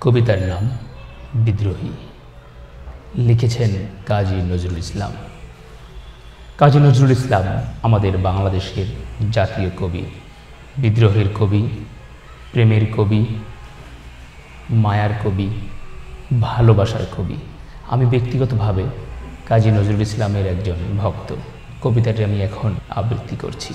কবিতার নাম বিদ্রোহী। লিখেছেন কাজী নজরুল ইসলাম। কাজী নজরুল ইসলাম আমাদের বাংলাদেশের জাতীয় কবি, বিদ্রোহের কবি, প্রেমের কবি, মায়ার কবি, ভালোবাসার কবি। আমি ব্যক্তিগতভাবে কাজী নজরুল ইসলামের একজন ভক্ত। কবিতাটি আমি এখন আবৃত্তি করছি।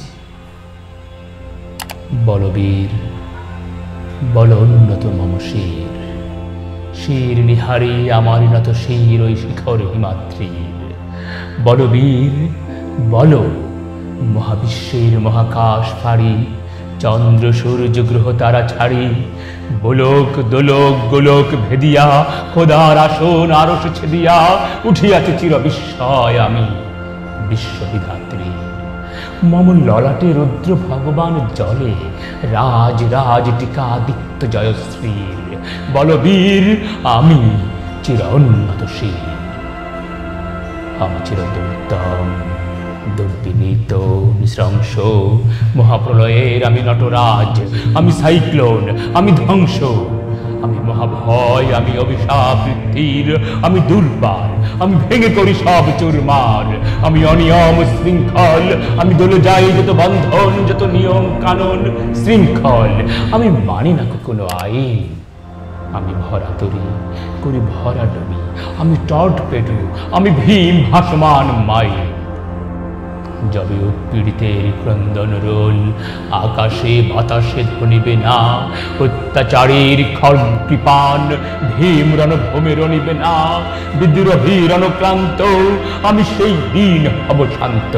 বলবীর বল উন্নত মম শির, শির নিহারি আমার নত শির ওই শিখর হিমাদ্রির। বলবীর বল মহাবিশ্বের মহাকাশ ফাড়ি, চন্দ্র সূর্য গ্রহ তারা ছাড়ি, গোলক দোলক গোলক ভেদিয়া খোদার আসন আরশ ছেদিয়া উঠিয়াছে চির বিস্ময় আমি বিশ্ববিধাত্রী। মম ললাটে রুদ্র ভগবান জলে রাজ রাজ টিকাদিত্য জয়শ্রীর। বলবীর আমি চির উন্নত শির, আমি চির দুর্দম দুর্বিনীত নৃশংস মহাপ্রলয়ের আমি নটরাজ, আমি সাইক্লোন, আমি ধ্বংস, আমি মহাভয়, আমি অভিশাপ বৃদ্ধির, আমি দুর্বার, আমি ভেঙে করি সব চুরমার, আমি অনিয়ম শৃঙ্খল, আমি দলে যাই যত বন্ধন যত নিয়ম কানুন শৃঙ্খল, আমি মানি না কোনো আইন, আমি ভরা তরি করি ভরা ডুবি, আমি টর্পেডো, আমি ভীম ভাসমান মাই। যবে উৎপীড়িতের ক্রন্দন রোল আকাশে বাতাসে ধ্বনিবে না, অত্যাচারীর খড়কৃপান ভীম রণভূমে রণিবে না, বিদ্রোহীর অনুক্রান্ত আমি সেই দিন হব শান্ত।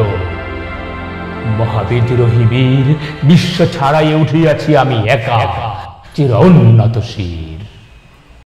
মহাবিদ্রোহী বীর বিশ্ব ছাড়াই উঠিয়াছি আমি একা চির উন্নত শির।